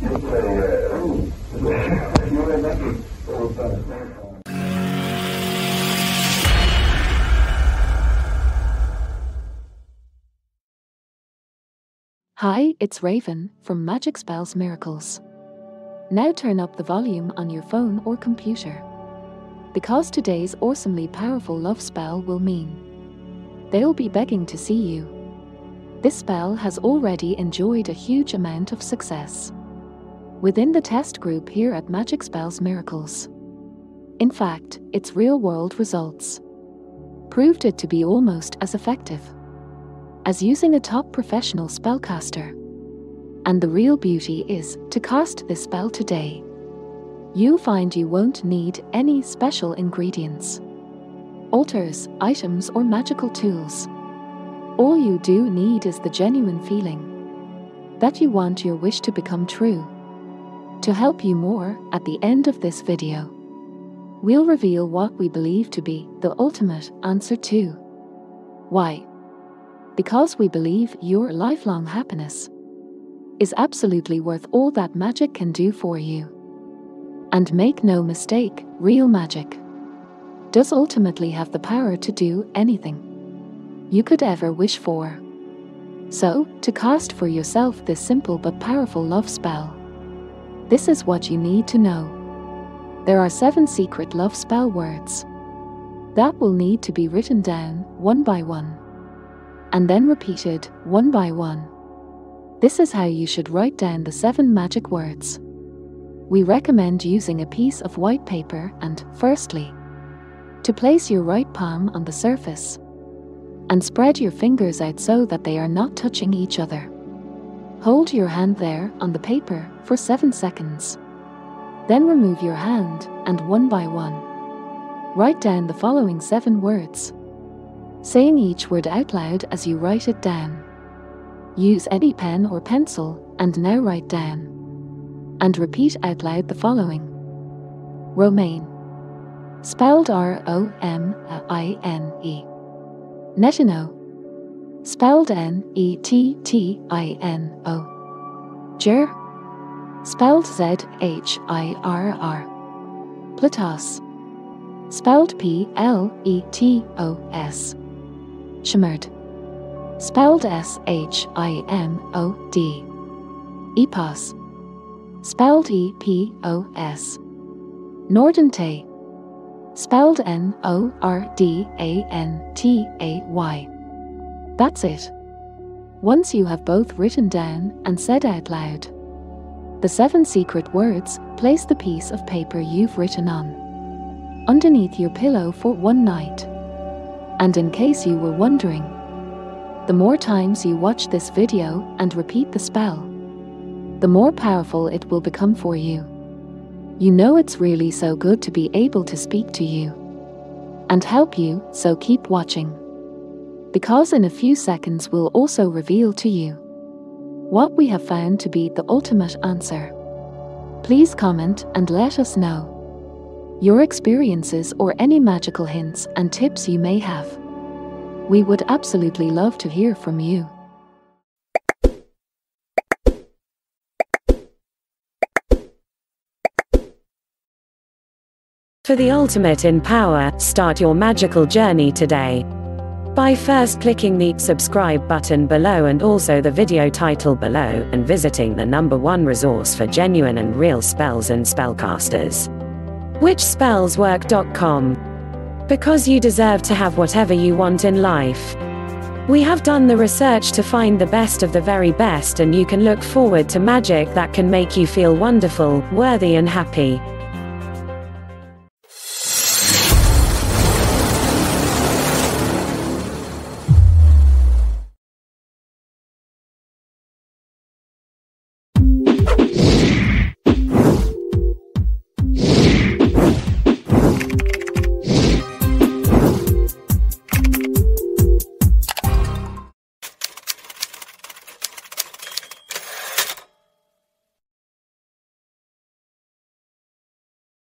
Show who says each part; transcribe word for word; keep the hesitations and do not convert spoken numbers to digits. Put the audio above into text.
Speaker 1: Hi, it's Raven from Magic Spells Miracles. Now turn up the volume on your phone or computer, because today's awesomely powerful love spell will mean they'll be begging to see you. This spell has already enjoyed a huge amount of success within the test group here at Magic Spells Miracles. In fact, its real-world results proved it to be almost as effective as using a top professional spellcaster. And the real beauty is, to cast this spell today, you'll find you won't need any special ingredients, altars, items, or magical tools. All you do need is the genuine feeling that you want your wish to become true. To help you more, at the end of this video, we'll reveal what we believe to be the ultimate answer to why. Because we believe your lifelong happiness is absolutely worth all that magic can do for you. And make no mistake, real magic does ultimately have the power to do anything you could ever wish for. So, to cast for yourself this simple but powerful love spell, this is what you need to know. There are seven secret love spell words that will need to be written down one by one, and then repeated one by one. This is how you should write down the seven magic words. We recommend using a piece of white paper and, firstly, to place your right palm on the surface and spread your fingers out so that they are not touching each other. Hold your hand there on the paper for seven seconds. Then remove your hand and one by one, write down the following seven words, saying each word out loud as you write it down. Use any pen or pencil and now write down and repeat out loud the following. Romaine, spelled R O M I N E. Nettino, spelled N E T T I N O. Jer, spelled Z H I R R. Platos, spelled P L E T O S. Shimmered, spelled S H I M O D. Epos, spelled E P O S. Nordantay, spelled N O R D A N T A Y. That's it. Once you have both written down and said out loud the seven secret words, place the piece of paper you've written on underneath your pillow for one night. And in case you were wondering, the more times you watch this video and repeat the spell, the more powerful it will become for you. You know it's really so good to be able to speak to you and help you, so keep watching. Because in a few seconds we'll also reveal to you what we have found to be the ultimate answer. Please comment and let us know your experiences or any magical hints and tips you may have. We would absolutely love to hear from you.
Speaker 2: For the ultimate in power, start your magical journey today by first clicking the subscribe button below and also the video title below, and visiting the number one resource for genuine and real spells and spellcasters, witch spells work dot com. Because you deserve to have whatever you want in life. We have done the research to find the best of the very best, and you can look forward to magic that can make you feel wonderful, worthy and happy.